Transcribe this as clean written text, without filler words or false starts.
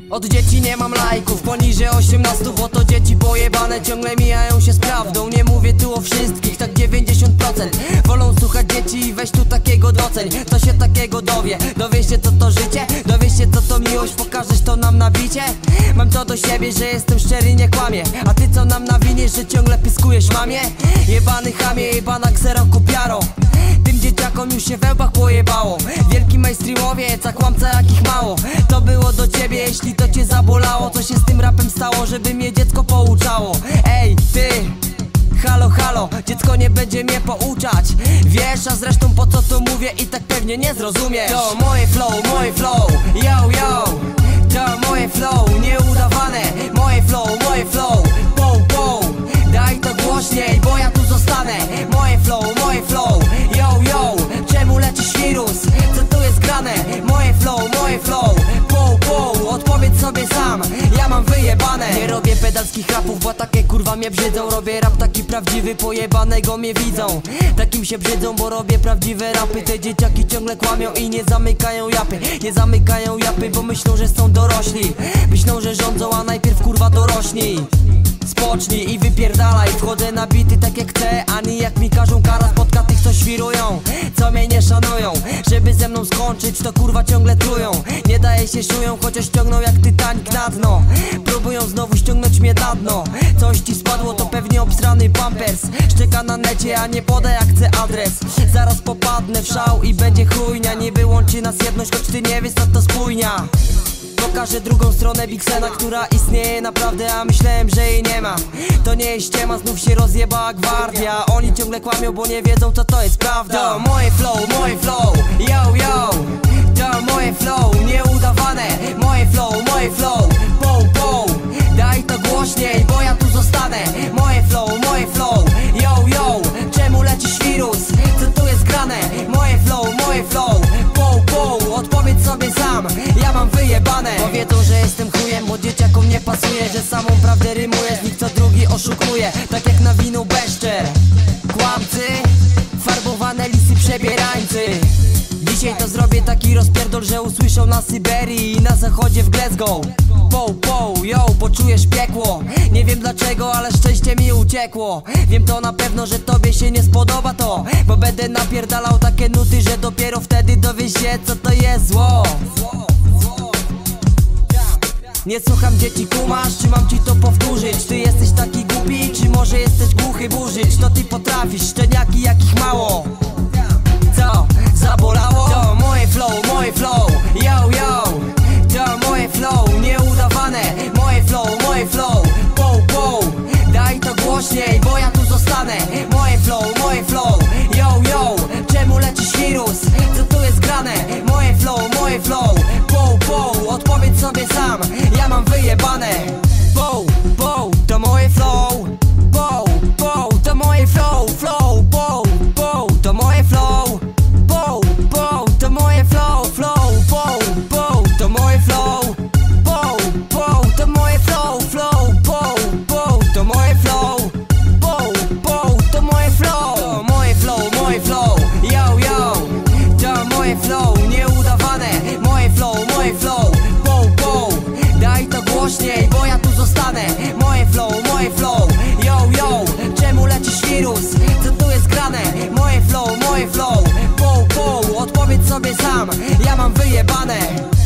Od dzieci nie mam lajków, poniżej 18, bo to dzieci pojebane ciągle mijają się z prawdą. Nie mówię tu o wszystkich, tak 90% wolą słuchać dzieci i weź tu takiego doceń. Kto się takiego dowie? Dowiesz się co to życie? Dowiesz się co to miłość? Pokażesz to nam na bicie? Mam to do siebie, że jestem szczery, nie kłamię. A ty co nam nawiniesz, że ciągle piskujesz mamie? Jebany chamie, jebana kserokopiaro. Tym dzieciakom już się we łbach pojebało. Wielki mainstreamowiec, a kłamca jakich mało. To było do ciebie, jeśli to cię zabolało. Co się z tym rapem stało, żeby mnie dziecko pouczało? Ej, ty! Halo, halo, dziecko nie będzie mnie pouczać. Wiesz, a zresztą po co to mówię i tak pewnie nie zrozumiesz. To moje flow, yo, yo. To moje flow, nieudawane. Moje flow, po. Daj to głośniej, bo ja tu zostanę. Moje flow, yo. Czemu lecisz wirus? Co tu jest grane? Moje flow, po. Odpowiedz sobie sam, ja mam wyjebane. Nie robię pedalskich rapów, bo takie kurwa mnie brzydzą. Robię rap taki prawdziwy, pojebanego mnie widzą. Takim się brzydzą, bo robię prawdziwe rapy. Te dzieciaki ciągle kłamią i nie zamykają japy. Nie zamykają japy, bo myślą, że są dorośli. Myślą, że rządzą, a najpierw kurwa dorośnij. Spocznij i wypierdalaj. Wchodzę na bity tak jak chcę, ani jak mi każą. Kara spotka tych co świrują, co mnie nie szanują. Żeby ze mną skończyć to kurwa ciągle trują. Nie daje się szują, chociaż ciągną jak Titanic na dno. Próbują znowu ściągnąć mnie na dno. Coś ci spadło to pewnie obsrany pampers. Szczeka na necie, a nie poda jak chcę adres. Zaraz popadnę w szał i będzie chujnia. Niby łączy nas jedność, choć ty nie wiesz co to spójnia. Pokażę drugą stronę Big Sena, która istnieje naprawdę, a myślałem, że jej nie ma. To nie jest ściema, znów się rozjebała gwardia. Oni ciągle kłamią, bo nie wiedzą co to jest prawda. To moje flow, yo. To moje flow, nieudawane. Moje flow, po. Daj to głośniej, bo ja tu zostanę. Moje flow, yo. Czemu lecisz wirus? Co tu jest grane? Moje flow, po. Odpowiedz sobie sam, ja mam wyjebane. Powiedzą, że jestem chujem, bo dzieciakom nie pasuje, że samą prawdę rymuję, z nich co drugi oszukuje. Tak jak na winu Beszczer. Kłamcy, farbowane lisy przebierańcy. Dzisiaj to zrobię taki rozpierdol, że usłyszą na Syberii i na zachodzie w Glasgow. Po, yo, poczujesz piekło. Nie wiem dlaczego, ale szczęście mi uciekło. Wiem to na pewno, że tobie się nie spodoba to, bo będę napierdalał takie nuty, że dopiero wtedy dowiesz się co to jest zło. Nie słucham dzieci, kumasz, czy mam ci to powtórzyć? Ty jesteś taki głupi, czy może jesteś głuchy burzyć? To ty potrafisz, szczeniaki jakich mało. Co? Zabolało? To moje flow, yo. To moje flow, nieudawane. Moje flow, po. Daj to głośniej, bo ja tu zostanę. Moje flow, yo. Czemu lecisz wirus? Co tu jest grane? Moje flow, po. Odpowiedz sobie sam, ja mam wyjebane. Po, to moje flow. Po, to moje flow, po. To moje flow. Po, to moje flow, po. To moje flow. Po, to moje flow, po. To moje flow. Po, to moje flow. To moje flow, yo. To moje flow, nieudawane. Moje flow, po. Daj to głośniej, bo ja tu zostanę. Moje flow, yo. Czemu lecisz wirus? Co tu jest grane? Moje flow, po. Odpowiedz sobie sam, ja mam wyjebane.